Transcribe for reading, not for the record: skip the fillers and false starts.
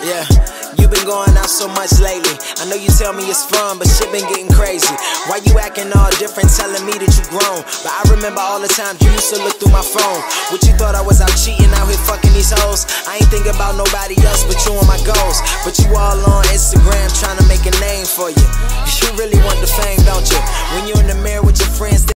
Yeah, you been going out so much lately. I know you tell me it's fun, but shit been getting crazy. Why you acting all different, telling me that you grown? But I remember all the times you used to look through my phone. What you thought I was out cheating, out here fucking these hoes? I ain't thinking about nobody else but you and my goals. But you all on Instagram trying to make a name for you. You really want the fame, don't you? When you're in the mirror with your friends